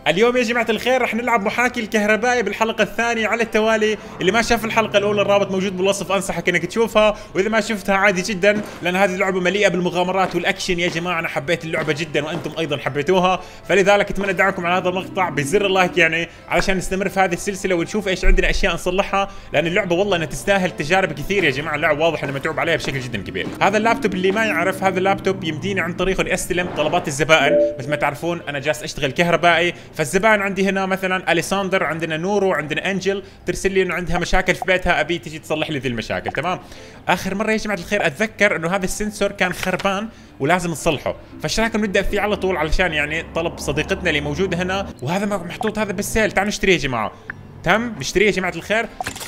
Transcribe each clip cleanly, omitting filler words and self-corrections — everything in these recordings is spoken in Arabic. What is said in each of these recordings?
اليوم يا جماعة الخير رح نلعب محاكي الكهربائي بالحلقة الثانية على التوالي. اللي ما شاف الحلقة الأولى الرابط موجود بالوصف، أنصحك إنك تشوفها، وإذا ما شفتها عادي جدا لأن هذه اللعبة مليئة بالمغامرات والأكشن. يا جماعة أنا حبيت اللعبة جدا وأنتم أيضا حبيتوها، فلذلك أتمنى دعمكم على هذا المقطع بزر اللايك يعني علشان نستمر في هذه السلسلة ونشوف إيش عندنا أشياء نصلحها، لأن اللعبة والله أنها تستاهل تجارب كثير يا جماعة. اللعبة واضح أنه متعوب عليها بشكل جدا كبير. هذا اللابتوب اللي ما يعرف، هذا اللابتوب يمديني عن طريقه إني أستلم طلبات الزبائن. مثل ما تعرفون أنا جالس أشتغل كهربائي، فالزبائن عندي هنا مثلا اليساندر، عندنا نورو، عندنا انجل ترسل لي انه عندها مشاكل في بيتها، ابي تجي تصلح لي ذي المشاكل. تمام. اخر مره يا جماعه الخير اتذكر انه هذا السنسور كان خربان ولازم نصلحه، فايش رايكم نبدا فيه على طول علشان يعني طلب صديقتنا اللي موجوده هنا. وهذا محطوط هذا بالسيل، تعالوا نشتريه يا جماعه. تم نشتريه يا جماعه الخير.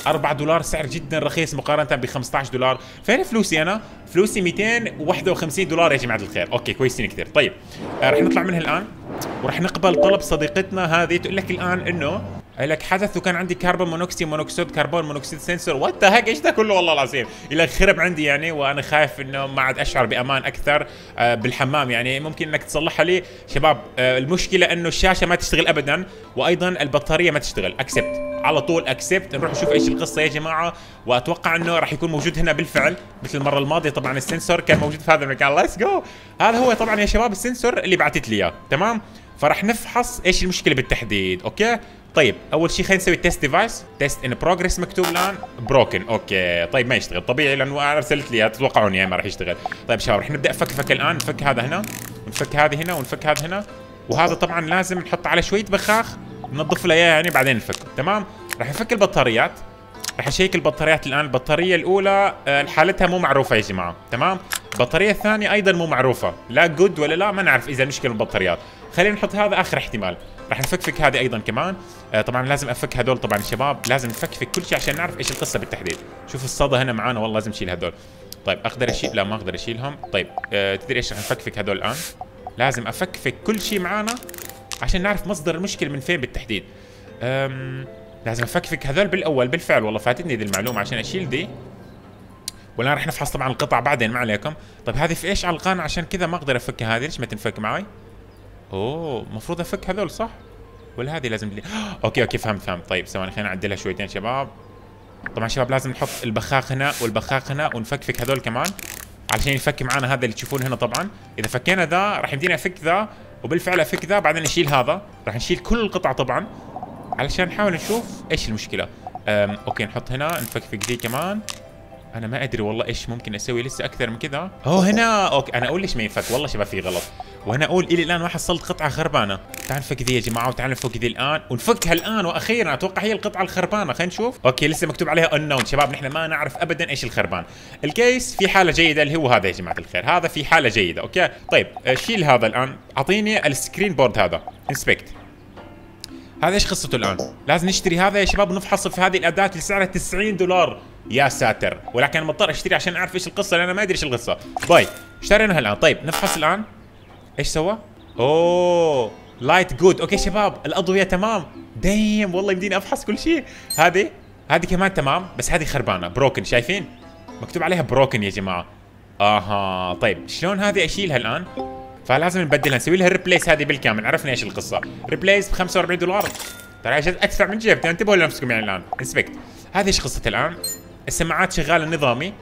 $4 سعر جدا رخيص مقارنه ب $15. فين فلوسي انا؟ فلوسي $251 يا جماعه الخير. اوكي كويسين كثير. طيب رح نطلع منها الان ورح نقبل طلب صديقتنا هذه. تقول لك الان انه لك حدث وكان عندي كربون مونوكسيد كربون مونوكسيد سنسور. وات ذا هيك ايش ذا كله والله العظيم. لك خرب عندي يعني، وانا خايف انه ما عاد اشعر بامان اكثر بالحمام. يعني ممكن انك تصلحها لي شباب. المشكله انه الشاشه ما تشتغل ابدا، وايضا البطاريه ما تشتغل. اكسبت على طول، اكسبت. نروح نشوف ايش القصه يا جماعه، واتوقع انه راح يكون موجود هنا بالفعل مثل المره الماضيه. طبعا السنسور كان موجود في هذا المكان. ليتس جو. هذا هو طبعا يا شباب السنسور اللي بعثت لي اياه. تمام. فراح نفحص ايش المشكله بالتحديد. اوكي طيب اول شيء خلينا نسوي تيست ديفايس. تيست ان بروجريس مكتوب الان بروكن. اوكي طيب ما يشتغل طبيعي لانه انا ارسلت لي، تتوقعون يعني ما راح يشتغل. طيب شباب راح نبدا فك الان. نفك هذا هنا ونفك هذه هنا ونفك هذا هنا، وهذا طبعا لازم نحط على شويه بخاخ ننظف له اياه يعني بعدين نفك. تمام. راح نفك البطاريات. راح اشيك البطاريات الان. البطاريه الاولى حالتها مو معروفه يا جماعه. تمام. البطاريه الثانيه ايضا مو معروفه، لا جود ولا لا، ما نعرف اذا المشكله بالبطاريات. خلينا نحط هذا اخر احتمال. راح نفكفك هذه ايضا كمان. طبعا لازم افك هذول طبعا يا شباب، لازم نفكفك كل شيء عشان نعرف ايش القصه بالتحديد. شوف الصدى هنا معانا والله لازم نشيل هذول. طيب اقدر اشيل؟ لا ما اقدر اشيلهم. طيب تدري ايش؟ راح نفكفك هذول الان. لازم افكفك كل شيء معانا عشان نعرف مصدر المشكله من فين بالتحديد. لازم افكفك هذول بالاول بالفعل. والله فاتتني ذي المعلومه عشان اشيل ذي. ولا راح نفحص طبعا القطع بعدين ما عليكم. طيب هذه في ايش علقانه عشان كذا ما اقدر افكها. هذه ليش ما تنفك معي؟ اوه المفروض افك هذول صح؟ ولا هذه لازم لي؟ اوكي فهمت. طيب ثواني خلينا نعدلها شويتين شباب. طبعا شباب لازم نحط البخاخ هنا والبخاخ هنا ونفكفك هذول كمان علشان يفك معنا هذا اللي تشوفونه هنا. طبعا اذا فكينا ذا راح يمدينا افك ذا، وبالفعل افك ذا بعدين نشيل هذا. راح نشيل كل القطع طبعا علشان نحاول نشوف ايش المشكله. اوكي نحط هنا نفكفك ذي كمان. انا ما ادري والله ايش ممكن اسوي لسه اكثر من كذا. هنا اوكي انا اقول ليش ما ينفك. والله شباب في غلط، وانا اقول الى الان ما حصلت قطعه خربانه. تعال نفك ذي يا جماعه وتعال نفك ذي الان ونفكها الان واخيرا. اتوقع هي القطعه الخربانه. خلينا نشوف. اوكي لسه مكتوب عليها unknown شباب، نحن ما نعرف ابدا ايش الخربان. الكيس في حاله جيده اللي هو هذا يا جماعه الخير، هذا في حاله جيده. اوكي طيب شيل هذا الان. اعطيني السكرين بورد هذا. انسبكت. هذا ايش قصته الان؟ لازم نشتري هذا يا شباب ونفحص في هذه الاداه اللي سعرها $90. يا ساتر، ولكن مضطر اشتري عشان اعرف ايش القصه لان انا ما ادري ايش القصه. باي اشتريناها الان. طيب نفحص الان ايش سوى. اوه لايت جود. اوكي شباب الاضويه تمام. دايم والله يمديني افحص كل شيء. هذه كمان تمام، بس هذه خربانه بروكن. شايفين مكتوب عليها بروكن يا جماعه. اها طيب شلون هذه اشيلها الان؟ فلازم نبدلها، نسوي لها ريبليس هذه بالكامل. عرفنا ايش القصه. ريبليس ب $45. ترى ادفع من جيبتي. انتبهوا لنفسكم يعني الان. انسبكت. هذه ايش قصتها الان؟ السماعات شغاله نظامي.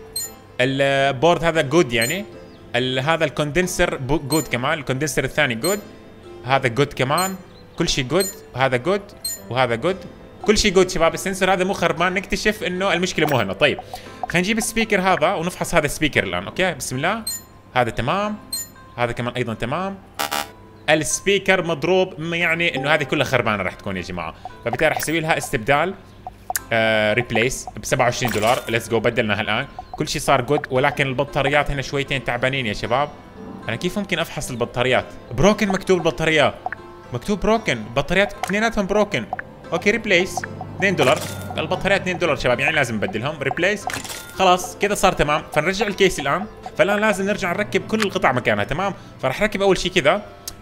البورد هذا جود يعني. هذا الكوندنسر جود كمان. الكوندنسر الثاني جود. هذا جود كمان. كل شيء جود. هذا جود وهذا جود. كل شيء جود شباب. السنسور هذا مو خربان. نكتشف انه المشكله مو هنا. طيب خلينا نجيب السبيكر هذا ونفحص هذا السبيكر الان. اوكي بسم الله. هذا تمام. هذا كمان ايضا تمام. السبيكر مضروب، يعني انه هذه كلها خربانه راح تكون يا جماعه. فبالتالي راح اسوي لها استبدال. ريبليس ب $27. ليتس جو. بدلناها الان. كل شيء صار جود، ولكن البطاريات هنا شويتين تعبانين يا شباب. انا كيف ممكن افحص البطاريات؟ بروكن مكتوب البطاريات. مكتوب بروكن. البطاريات اثنيناتهم بروكن. اوكي ريبليس $2. البطاريات $2 شباب، يعني لازم نبدلهم. ريبليس. خلاص كذا صار تمام. فنرجع الكيس الان. فالان لازم نرجع نركب كل القطع مكانها. تمام. فراح اركب اول شيء كذا،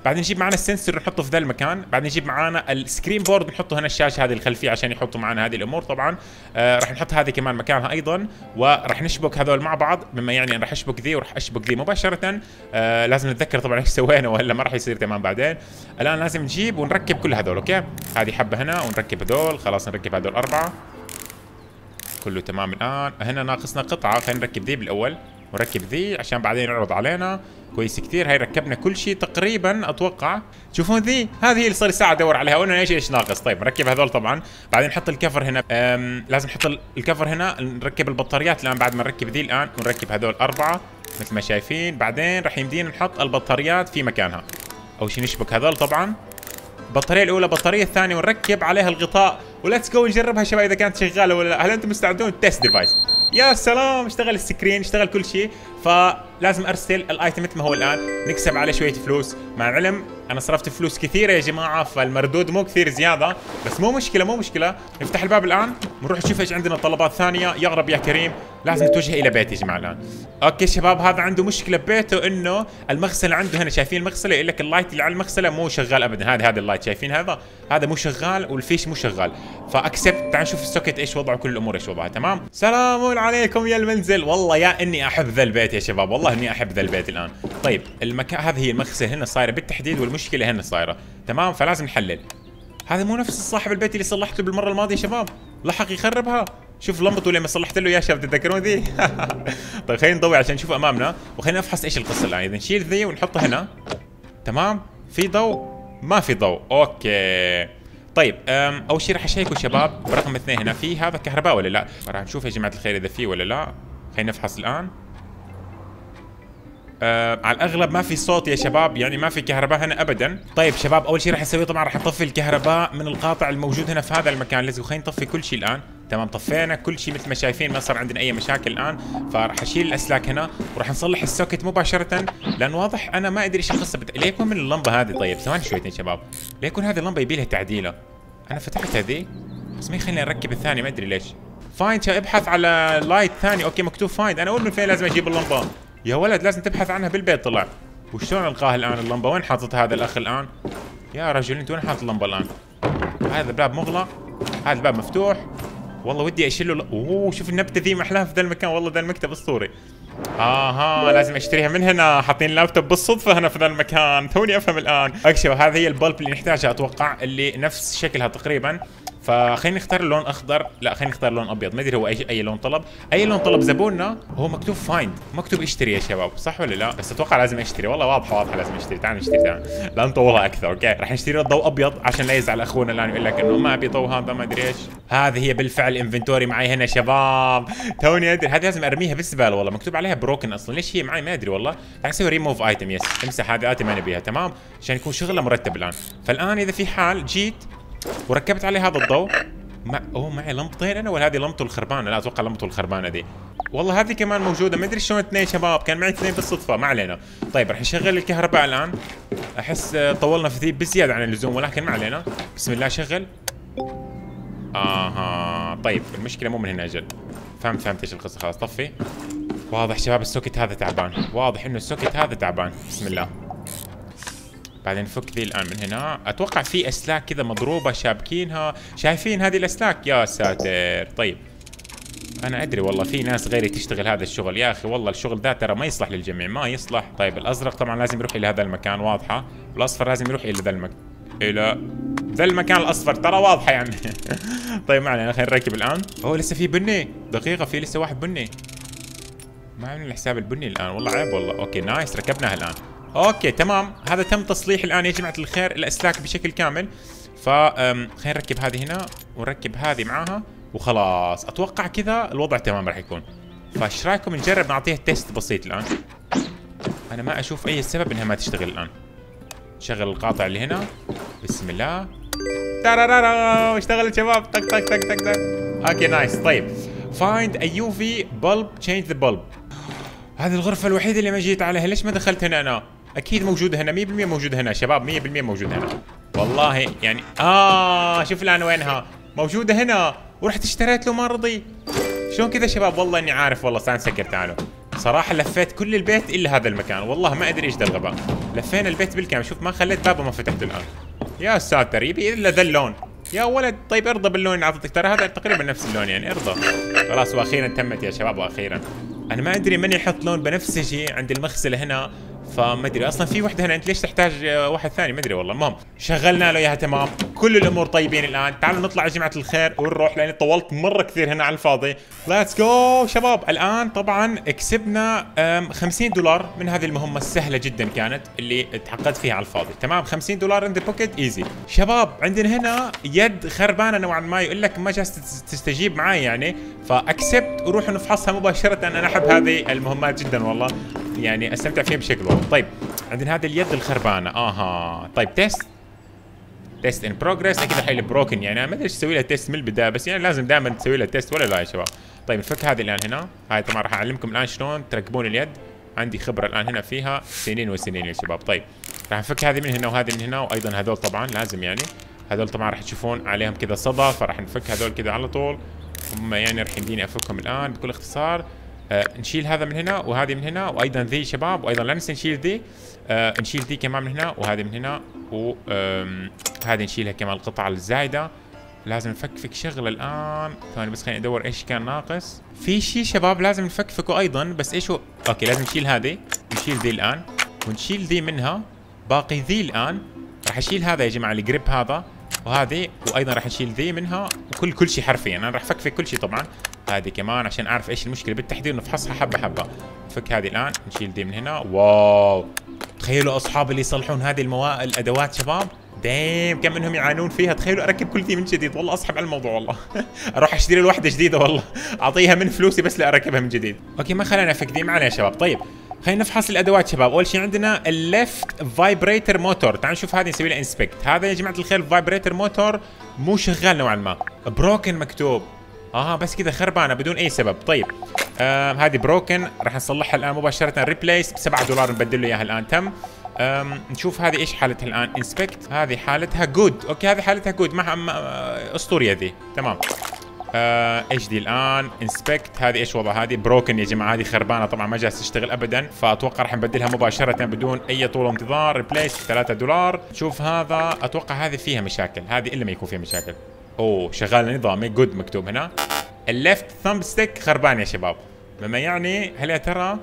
بعدين نجيب معنا السنسور نحطه في ذا المكان، بعدين نجيب معنا السكرين بورد نحطه هنا الشاشه هذه الخلفيه عشان يحطوا معنا هذه الامور طبعا. راح نحط هذه كمان مكانها ايضا، وراح نشبك هذول مع بعض، بما يعني انا راح اشبك ذي وراح اشبك ذي مباشره. لازم نتذكر طبعا ايش سوينا ولا ما راح يصير تمام بعدين. الان لازم نجيب ونركب كل هذول. اوكي هذه حبه هنا ونركب هذول، خلاص نركب هذول 4 كله تمام. الان هنا ناقصنا قطعه، خلينا نركب ذي بالاول ونركب ذي عشان بعدين يعرض علينا كويس كثير. هاي ركبنا كل شيء تقريبا اتوقع. تشوفون ذي هذه اللي صار ساعه ادور عليها وانا ايش ناقص. طيب نركب هذول طبعا، بعدين نحط الكفر هنا. لازم نحط الكفر هنا، نركب البطاريات الان بعد ما نركب ذي الان، ونركب هذول 4 مثل ما شايفين. بعدين راح يمدينا نحط البطاريات في مكانها. اول شيء نشبك هذول طبعا، البطاريه الاولى البطاريه الثانيه، ونركب عليها الغطاء. وليتس جو نجربها شباب اذا كانت شغاله ولا لا. هل انتم مستعدون؟ تيست ديفايس. يا سلام اشتغل السكرين اشتغل كل شيء. فلازم ارسل الايتم مثل ما هو الان، نكسب عليه شويه فلوس. مع العلم انا صرفت فلوس كثيره يا جماعه، فالمردود مو كثير زياده، بس مو مشكله. نفتح الباب الان ونروح نشوف ايش عندنا طلبات ثانيه. يا رب يا كريم. لازم نتوجه الى بيت يا جماعه الان. اوكي شباب هذا عنده مشكله ببيته، انه المغسله عنده هنا، شايفين المغسله؟ يقول لك اللايت اللي على المغسله مو شغال ابدا. هذا اللايت شايفين هذا مو شغال، والفيش مو شغال. فاكسبت. تعال نشوف السوكت ايش وضعه، كل الامور ايش وضعها. تمام. سلام عليكم يا المنزل. والله يا اني احب ذا البيت يا شباب، والله اني احب ذا البيت الان. طيب المكان هذه هي المغسله هنا صايره بالتحديد، والمشكله هنا صايره. تمام فلازم نحلل. هذا مو نفس صاحب البيت اللي صلحت له بالمره الماضيه يا شباب، لحق يخربها. شوف لمبته لما صلحت له يا شباب، تتذكرون ذي؟ طيب خلينا نضوي عشان نشوف امامنا، وخلينا نفحص ايش القصه الان. اذا نشيل ذي ونحطه هنا تمام. في ضوء؟ ما في ضوء. اوكي طيب اول شيء راح اشيكوا شباب برقم 2 هنا، في هذا كهرباء ولا لا؟ راح نشوف يا جماعه الخير اذا في ولا لا. خلينا نفحص الان. على الاغلب ما في صوت يا شباب، يعني ما في كهرباء هنا ابدا. طيب شباب اول شيء راح اسويه طبعا راح اطفي الكهرباء من القاطع الموجود هنا في هذا المكان. لازم خلينا نطفي كل شيء الان. تمام طفينا كل شيء مثل ما شايفين، ما صار عندنا اي مشاكل الان. فراح اشيل الاسلاك هنا وراح نصلح السوكت مباشره، لان واضح انا ما ادري ايش القصه ليكون من اللمبه هذه. طيب ثواني شويتين شباب، ليكون هذه اللمبه يبي لها تعديله. انا فتحت هذه بس ما يخليني اركب الثاني، ما ادري ليش. فايند ابحث على لايت ثاني. اوكي مكتوب فايند. انا اقول من فين لازم اجيب اللمبه؟ يا ولد لازم تبحث عنها بالبيت. طلع وشلون القاها الان اللمبه؟ وين حاططها هذا الاخ الان؟ يا رجل انت وين حاطط اللمبه الان؟ هذا الباب مغلق، هذا الباب مفتوح. والله ودي اشيله. اوه شوف النبته ذي محلاها في ذا المكان، والله ذا المكتب اسطوري. لازم اشتريها من هنا. حاطين اللابتوب بالصدفه هنا في ذا المكان، توني افهم الان. اكشف هذه هي البلب اللي نحتاجها اتوقع، اللي نفس شكلها تقريبا. فخلينا نختار لون اخضر، لا خلينا نختار لون ابيض. ما ادري هو اي لون طلب، اي لون طلب زبوننا. هو مكتوب فايند مكتوب اشتري يا شباب، صح ولا لا؟ بس اتوقع لازم اشتري. والله واضحه لازم اشتري. تعال نشتري لا نطولها اكثر. اوكي راح نشتري الضوء ابيض عشان لا يزعل اخونا الان يقول لك انه ما ابي ضوء هذا ما ادري ايش. هذه هي بالفعل انفنتوري معي هنا شباب. توني ادري هذه لازم ارميها بالزباله، والله مكتوب عليها بروكن اصلا. ليش هي معي ما ادري والله. تعال نسوي ريموف ايتم. يس امسح هذه ما نبيها. تمام عشان يكون شغله مرتب الان. فالان اذا في حال جيت وركبت عليه هذا الضوء معي لمبتين انا، ولا هذه لمبته الخربانه؟ لا اتوقع لمبته الخربانه دي. والله هذه كمان موجوده، ما ادري شلون اثنين شباب، كان معي اثنين بالصدفه. ما علينا. طيب راح نشغل الكهرباء الان. احس طولنا في ذي بزياده عن اللزوم، ولكن ما علينا. بسم الله شغل. طيب المشكله مو من هنا اجل. فهمت ايش القصه. خلاص طفي. واضح شباب السوكت هذا تعبان، واضح انه السوكت هذا تعبان. بسم الله. بعدين نفك ذي الان من هنا. اتوقع في اسلاك كذا مضروبه شابكينها، شايفين هذه الاسلاك؟ يا ساتر. طيب انا ادري والله في ناس غيري تشتغل هذا الشغل يا اخي، والله الشغل ذا ترى ما يصلح للجميع، ما يصلح. طيب الازرق طبعا لازم يروح الى هذا المكان واضحه، والاصفر لازم يروح الى ذا المكان الاصفر ترى واضحه يعني. طيب ما علينا خلينا نركب الان. لسه في بني. دقيقه في لسه واحد بني. ما عملنا الحساب البني الان، والله عيب والله. اوكي نايس ركبناها الان. اوكي تمام هذا تم تصليح الان يا جماعه الخير الاسلاك بشكل كامل. خلينا نركب هذه هنا ونركب هذه معاها وخلاص. اتوقع كذا الوضع تمام راح يكون. فايش رايكم نجرب نعطيها تيست بسيط الان؟ انا ما اشوف اي سبب انها ما تشتغل الان. شغل القاطع اللي هنا. بسم الله. تارارارا اشتغلت شباب. طق طق طق طق طق. اوكي نايس. طيب فايند a UV bulb change the bulb. هذه الغرفة الوحيدة اللي ما جيت عليها، ليش ما دخلت هنا انا؟ اكيد موجودة هنا 100% موجودة هنا شباب، 100% موجودة هنا. والله يعني شوف الان وينها؟ موجودة هنا ورحت اشتريت له ما رضي. شلون كذا شباب؟ والله اني عارف والله. تعالوا نسكر تعالوا. صراحه لفيت كل البيت الا هذا المكان، والله ما ادري ايش ذا الغباء. لفينا البيت بالكامل، شوف ما خليت بابه ما فتحته الان. يا ساتر، يبي الا ذا اللون يا ولد. طيب ارضى باللون اللي اعطيتك، ترى هذا تقريبا نفس اللون يعني، ارضى. خلاص واخيرا تمت يا شباب، واخيرا. انا ما ادري من يحط لون بنفسجي عند المغسله هنا، فما ادري اصلا في وحده هنا، انت ليش تحتاج واحد ثاني؟ ما ادري والله. المهم شغلنا له اياها تمام، كل الامور طيبين الان. تعالوا نطلع يا جماعه الخير ونروح، لاني طولت مره كثير هنا على الفاضي. ليتس جو شباب. الان طبعا كسبنا $50 من هذه المهمه السهله جدا كانت، اللي تعقدت فيها على الفاضي. تمام، $50 ان ذا بوكيت ايزي. شباب عندنا هنا يد خربانه نوعا ما، يقول لك ما جالس تستجيب معي يعني، فاكسبت وروح نفحصها مباشره. انا احب هذه المهمات جدا والله، يعني استمتع فيها بشكل والله. طيب عندنا هذه اليد الخربانه. طيب تيست ان بروجريس. اكيد راح بروكن يعني، انا ما ادري ايش اسوي لها تيست من البدايه، بس يعني لازم دائما تسوي لها تيست ولا لا يا شباب؟ طيب نفك هذه الان هنا. هاي طبعا راح اعلمكم الان شلون تركبون اليد، عندي خبره الان هنا فيها سنين وسنين يا شباب. طيب راح نفك هذه من هنا وهذه من هنا، وايضا هذول طبعا لازم يعني، هذول طبعا راح تشوفون عليهم كذا صدى، فراح نفك هذول كذا على طول. هم يعني راح يمديني افكهم الان بكل اختصار. نشيل هذا من هنا وهذه من هنا، وايضا ذي شباب، وايضا لا ننسى نشيل ذي. نشيل ذي كمان من هنا وهذه من هنا، وهذه نشيلها كمان القطعه الزايده. لازم نفكفك شغله الان. ثواني بس خليني ادور ايش كان ناقص. في شيء شباب لازم نفكفكه ايضا، بس ايش هو؟ اوكي لازم نشيل هذه، نشيل ذي الان، ونشيل ذي منها، باقي ذي الان. راح اشيل هذا يا جماعه الجريب هذا وهذه، وايضا راح نشيل ذي منها، وكل شيء حرفيا انا راح افكفك كل شيء طبعا. هذه كمان عشان اعرف ايش المشكله بالتحديد ونفحصها حبه حبه. نفك هذه الان، نشيل ذي من هنا. واو، تخيلوا اصحاب اللي يصلحون هذه الادوات شباب، دايم كم منهم يعانون فيها. تخيلوا اركب كل ذي من جديد، والله اسحب على الموضوع والله. اروح اشتري له وحده جديده والله، اعطيها من فلوسي بس اركبها من جديد. اوكي ما خلينا نفك ذي معنا يا شباب. طيب خلينا نفحص الادوات شباب. اول شيء عندنا الليفت فايبريتر موتور، تعالوا نشوف هذه نسوي لها انسبكت. هذا يا جماعه الخير الفايبريتر موتور مو شغال نوعا ما، بروكن مكتوب. بس كذا خربانه بدون اي سبب. طيب هذه بروكن، راح نصلحها الان مباشره. ريبليس ب$7 نبدل له اياها الان. تم. نشوف هذه ايش حالتها الان. انسبكت، هذه حالتها جود. اوكي هذه حالتها جود، اسطوريه ذي. تمام. ايش دي الان؟ انسبكت، هذه ايش وضعها؟ هذه بروكن يا جماعه، هذه خربانه طبعا ما جالسه تشتغل ابدا، فاتوقع راح نبدلها مباشره بدون اي طول انتظار. ريبليس $3. شوف هذا اتوقع هذه فيها مشاكل، هذه الا ما يكون فيها مشاكل. اوه شغال نظامي جود مكتوب هنا. الليفت ثامب ستيك خربان يا شباب، مما يعني هل يا ترى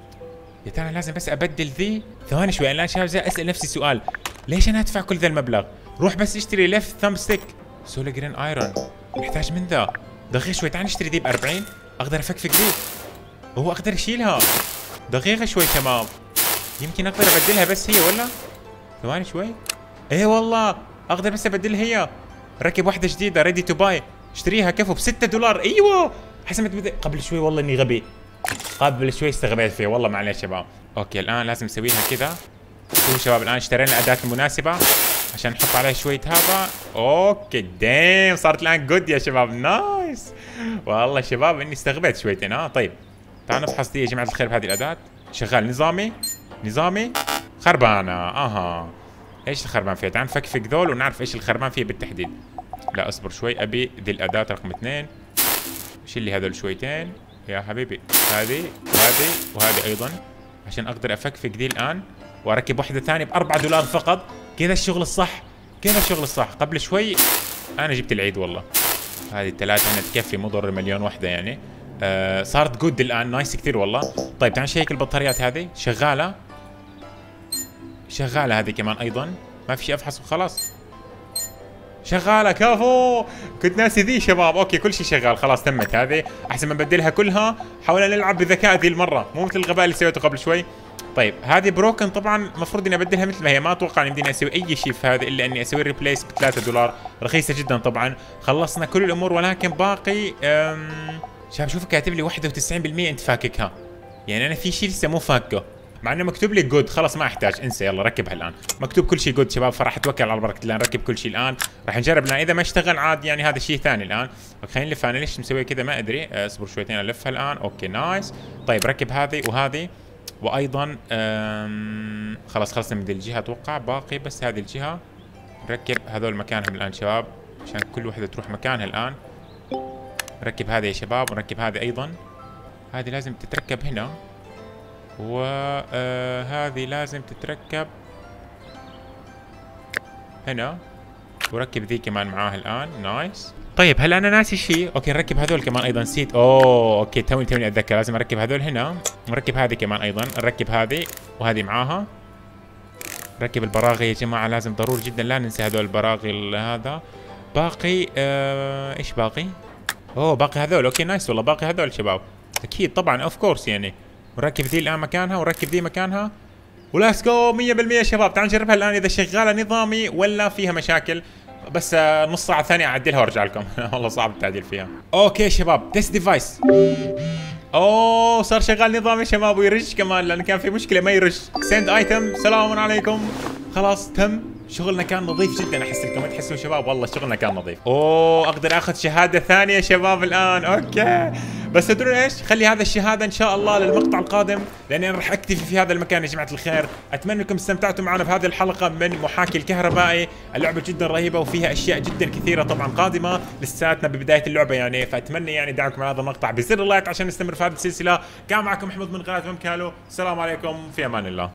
لازم بس ابدل ذي؟ ثواني شوي، انا شباب اسال نفسي سؤال، ليش انا ادفع كل ذا المبلغ؟ روح بس اشتري ليفت ثامب ستيك سولا جرين ايرون، نحتاج من ذا. دقيقة شوي، تعال نشتري ذي ب40، اقدر افكفك ذي، وهو اقدر اشيلها. دقيقة شوي شباب، يمكن اقدر ابدلها بس هي ولا؟ ثواني شوي، ايه والله اقدر بس ابدلها هي. ركب واحدة جديدة ريدي تو باي، اشتريها كفو ب$6. ايوه حسمت قبل شوي، والله اني غبي، قبل شوي استغبيت فيه والله، معليش شباب. اوكي الان لازم نسوي لها كذا. شوفوا شباب الان اشترينا الاداة المناسبة عشان نحط عليه شوية هذا. اوكي ديم صارت الان جود يا شباب، نايس والله شباب اني استغبيت شويتين. طيب تعالوا نفحص دي يا جماعة الخير بهذه الاداة. شغال نظامي خربانة. ايش الخربان فيها؟ تعال نفكفك ذول ونعرف ايش الخربان فيها بالتحديد. لا اصبر شوي، ابي ذي الاداة رقم 2. شيل لي هذول شويتين يا حبيبي، هذه وهذه ايضا، عشان اقدر افكفك ذي الان واركب واحدة ثانية ب$4 فقط. كذا الشغل الصح، قبل شوي انا جبت العيد والله. هذه الثلاثة هنا تكفي، مو ضروري مليون واحدة يعني. صارت جود الان، نايس كثير والله. طيب تعال نشيك البطاريات، هذه شغالة هذه كمان ايضا، ما في شيء افحص وخلاص. شغالة كفو، كنت ناسي ذي شباب. اوكي كل شيء شغال خلاص، تمت هذه. احسن ما نبدلها كلها، حاولنا نلعب بذكاء ذي المرة، مو مثل الغباء اللي سويته قبل شوي. طيب هذه بروكن طبعا، المفروض اني ابدلها مثل ما هي، ما اتوقع اني يمديني اسوي اي شيء في هذه الا اني اسوي ريبليس ب$3، رخيصة جدا طبعا. خلصنا كل الامور، ولكن باقي شباب شوف كاتب لي 91% انت فاككها، يعني انا في شيء لسه مو فاكه، مع انه مكتوب لي جود. خلاص ما احتاج، انسى، يلا ركبها الان. مكتوب كل شيء جود شباب، فراح اتوكل على بركه الله نركب كل شيء الان. راح نجرب الان، اذا ما اشتغل عاد يعني هذا شيء ثاني الان. خلينا نلف. انا ليش مسوي كذا ما ادري، اصبر شويتين الفها الان. اوكي نايس. طيب ركب هذه وهذه، وايضا خلاص خلصنا من ذي الجهه اتوقع، باقي بس هذه الجهه. نركب هذول مكانهم الان شباب، عشان كل وحده تروح مكانها الان. نركب هذه يا شباب، ونركب هذه ايضا. هذه لازم تتركب هنا، وهذه لازم تتركب هنا، وركب ذي كمان معاه الان. نايس. طيب هل انا ناسي شيء؟ اوكي نركب هذول كمان ايضا، نسيت. اوكي توني اتذكر، لازم اركب هذول هنا، نركب هذه كمان ايضا، نركب هذه وهذه معاها. ركب البراغي يا جماعه، لازم ضروري جدا لا ننسى هذول البراغي. هذا باقي ايش باقي؟ باقي هذول. اوكي نايس والله، باقي هذول شباب اكيد طبعا اوف كورس يعني. ونركب ذي الان مكانها، ونركب ذي مكانها، وليتس جو 100% شباب. تعالوا نجربها الان اذا شغاله نظامي ولا فيها مشاكل. بس نص ساعه ثانيه اعدلها وارجع لكم. والله صعب التعديل فيها. اوكي شباب، ذس ديفايس صار شغال نظامي شباب، ويرج كمان لان كان في مشكله ما يرج. سند ايتم، سلام عليكم. خلاص تم. شغلنا كان نظيف جدا، احس لكم تحسوا شباب والله شغلنا كان نظيف. اقدر اخذ شهاده ثانيه شباب الان. اوكي بس تدرون ايش؟ خلي هذا الشهاده ان شاء الله للمقطع القادم، لاني انا راح اكتفي في هذا المكان يا جماعه الخير. اتمنى انكم استمتعتوا معنا بهذه الحلقه من محاكي الكهربائي. اللعبه جدا رهيبه وفيها اشياء جدا كثيره طبعا قادمه، لساتنا ببدايه اللعبه يعني. فاتمنى يعني دعمكم على هذا المقطع بزر اللايك عشان نستمر في هذه السلسله. كان معكم محمود من قناه ممكالو. السلام عليكم، في امان الله.